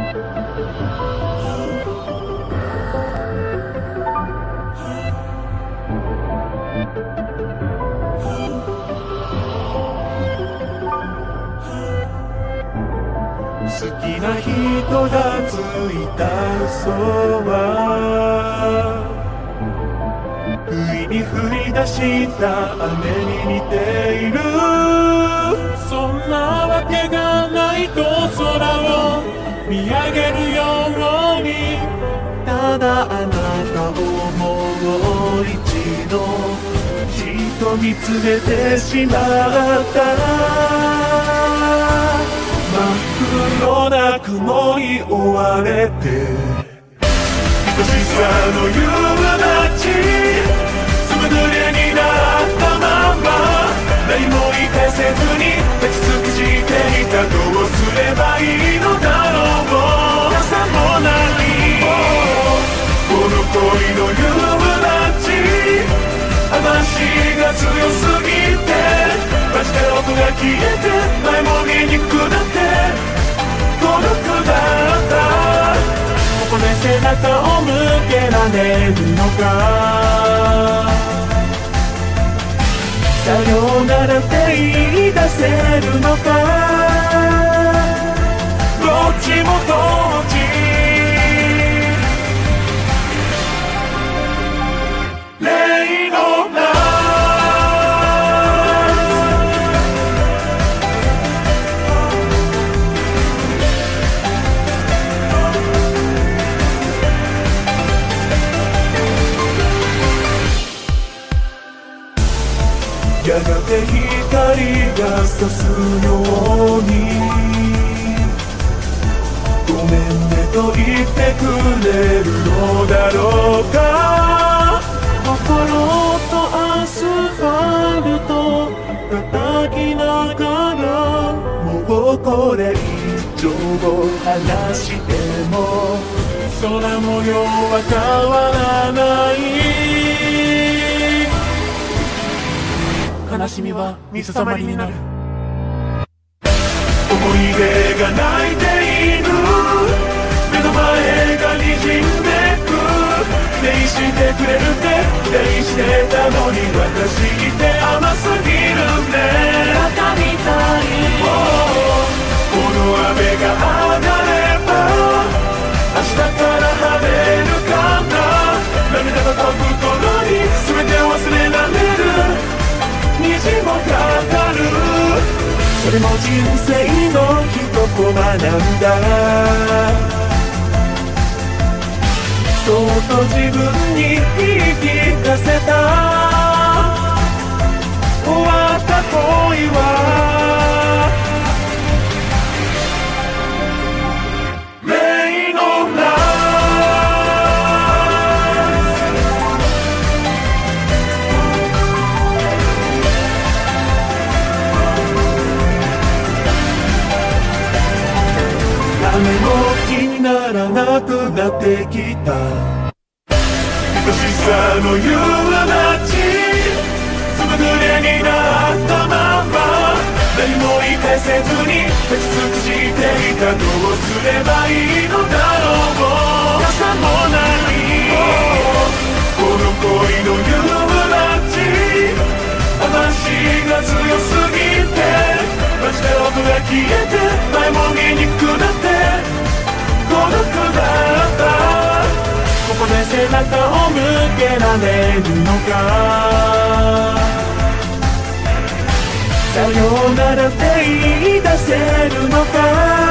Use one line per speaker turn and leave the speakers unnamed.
好きな人がついた嘘は不意に降り出した雨に似ている。そんなわけがないと空を見上げるように、ただあなたをもう一度じっと見つめてしまった。真っ黒な雲に覆われて愛しさの夕立ずぶ濡れになったまま、何も言い返せずに立ち尽くしていた。どうすればいいのだろう。朝もないこの恋の夕立、話が強すぎて街で音が消えて前も見にくくなって孤独だった。ここで背中を向けられるのか、さよならって言い出せるのか。どっちもどっち例のないやがて光が差すようにごめんねと言ってくれるのだろうか。心とアスファルト叩きながら、もうこれ以上話しても空模様は変わらない。悲しみは水たまりになる。思い出が泣いている。目の前が滲んでく。恋してくれるって期待してたのに、私って甘すぎるね。バカみたい。この雨が上がれば明日から晴れるかな。涙が飛ぶ頃に全てを忘れられる。虹もかかる。それも人生の一コマなんだ。そっと自分に言い聞かせた。終わった恋は例のない雨も気にならなくなってきた。愛しさの夕立ずぶ濡れになったまま、何も言い返せずに立ち尽くしていた。どうすればいいのだろう。傘もないこの恋の夕立、話が強すぎて街で音が消えて前も見にくくなって孤独だった。ここで背中を向けられるのか、さよならって言い出せるのか。